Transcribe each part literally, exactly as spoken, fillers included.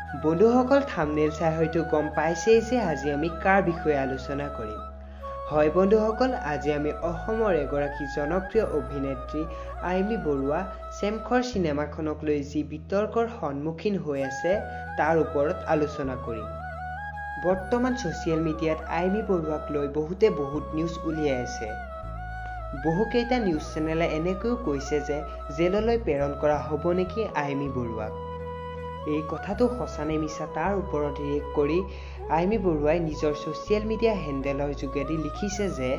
বন্ধুসকল থাম্বনেল চাই হয়তো গম পাইছেই যে আজি আমি কাৰ বিষয়ে আলোচনা কৰিম। হয় বন্ধুসকল, আজি আমি অসমৰ এগৰাকী জনপ্ৰিয় অভিনেত্ৰী আইমি বৰুৱা চেমখৰ চিনেমাখনক লৈ যি বিতৰ্কৰ সন্মুখীন হৈ আছে তাৰ ওপৰত আলোচনা কৰিম। বৰ্তমান ছ'চিয়েল মিডিয়াত আইমি বৰুৱাক লৈ বহুতে বহুত নিউজ উলিয়াই আছে। বহুকেইটা নিউজ চেনেলে এনেকৈও কৈছে যে জেললৈ প্ৰেৰণ কৰা হ'ব নেকি আইমি বৰুৱাক। এই কথাটো সঁচা নে মিছা তাৰ ওপৰত ৰিয়েক্ট কৰি আইমি বৰুৱাই নিজৰ ছ'চিয়েল মিডিয়া হেণ্ডেলৰ যোগেদি লিখিছে যে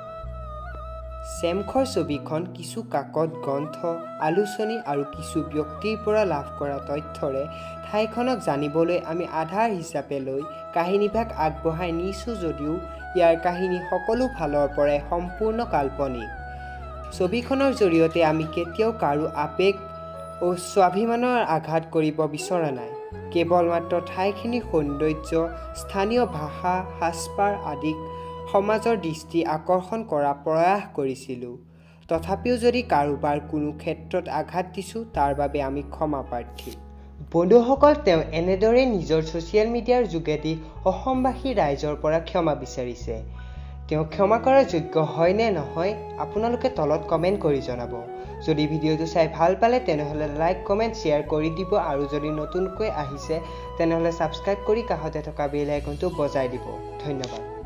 চেমখৰ ছবিখন কিছু কাকত গ্ৰন্থ আলোচনী আৰু কিছু ব্যক্তিৰ পৰা লাভ কৰা তথ্যৰে ঠাইখনক জানিবলৈ আমি আধাৰ হিচাপে লৈ কাহিনীভাগ আগবঢ়াই নিছোঁ যদিও ইয়াৰ কাহিনী সকলো ফালৰ পৰাই সম্পূৰ্ণ কাল্পনিক। ছবিখনৰ জৰিয়তে আমি কেতিয়াও কাৰো আৱেগ ও স্বাভিমানৰ আঘাত কৰিব বিচৰা নাই। কেৱল মাত্ৰ ঠাইখিনিৰ সৌন্দৰ্য, স্থানীয় ভাষা, সাজপাৰ আদিক সমাজৰ দৃষ্টি আকৰ্ষণ কৰা প্ৰয়াস কৰিছিলোঁ। তথাপিও যদি কাৰোবাৰ কোনো ক্ষেত্ৰত আঘাত দিছোঁ তাৰ বাবে আমি ক্ষমাপ্ৰাৰ্থী। বন্ধুসকল, তেওঁ এনেদৰে নিজৰ ছ'চিয়েল মিডিয়াৰ যোগেদি অসমবাসী ৰাইজৰ পৰা ক্ষমা বিচাৰিছে। তেওঁ ক্ষমা কৰাৰ যোগ্য হয় নে নহয় আপোনালোকে তলত কমেণ্ট কৰি জনাব। যদি ভিডিঅ'টো চাই ভাল পালে তেনেহ'লে লাইক কমেণ্ট শ্বেয়াৰ কৰি দিব আৰু যদি নতুনকৈ আহিছে তেনেহ'লে ছাবস্ক্ৰাইব কৰি কাষতে থকা বেল আইকনটো বজাই দিব। ধন্যবাদ।